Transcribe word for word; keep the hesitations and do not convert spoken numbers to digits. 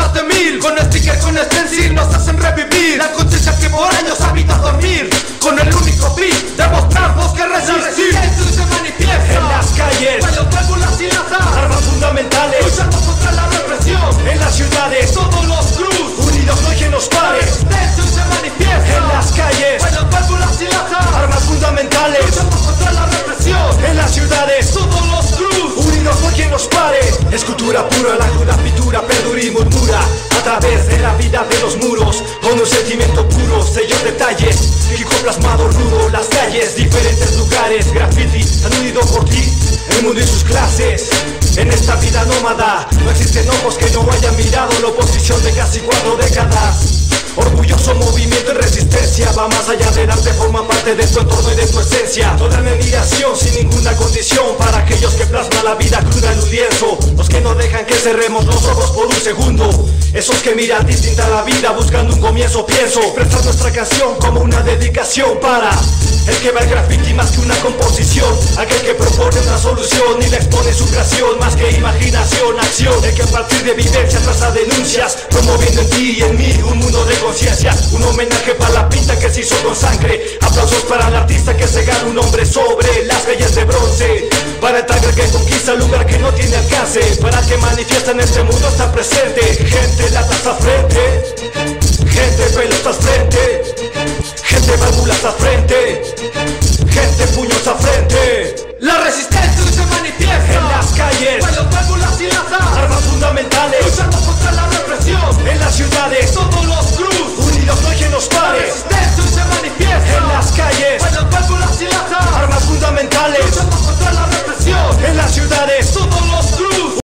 más de mil. Con sticker, con stencil nos hacen revivir la conciencia que por años ha visto dormir. Con el único fin de mostrarnos que resistir. La resistencia se manifiesta en las calles, rayos, válvulas y latas, armas fundamentales, luchando contra la represión. en las ciudades, Todos los cruz, unidos no hay quien nos pare. resistencia se manifiesta En las calles, rayos, válvulas y latas, armas fundamentales, luchando contra la represión. en las ciudades, Todos los cruz, unidos no hay quien nos pare. Escultura pura, la cruda pintura perdura y murmura a través de la vida de los muros, con un sentimiento puro, sellos detalles, fijo plasmado rudo, las calles, diferentes lugares, graffiti han unido por ti, el mundo y sus clases. En esta vida nómada no existen ojos que no hayan mirado la oposición de casi cuatro décadas. Orgulloso movimiento en resistencia, va más allá del arte, forma parte de tu entorno y de tu esencia. Toda mi admiración sin ninguna condición para aquellos que plasman la vida cruda en un lienzo, los que no dejan que cerremos los ojos por un segundo, esos que miran distinta la vida buscando un comienzo. Pienso expresar nuestra canción como una dedicación para el que va el graffiti más que una composición, aquel que propone una solución y la expone su creación más que imaginación, acción, el que a partir de vivencias traza denuncias, promoviendo en ti y en mí un mundo de conciencia. Un homenaje para la pinta que se hizo con sangre, aplausos para el artista que se gana un nombre sobre las calles de bronce, para el tagger que conquista el lugar que no tiene alcance, para el que manifiesta en este mundo está presente,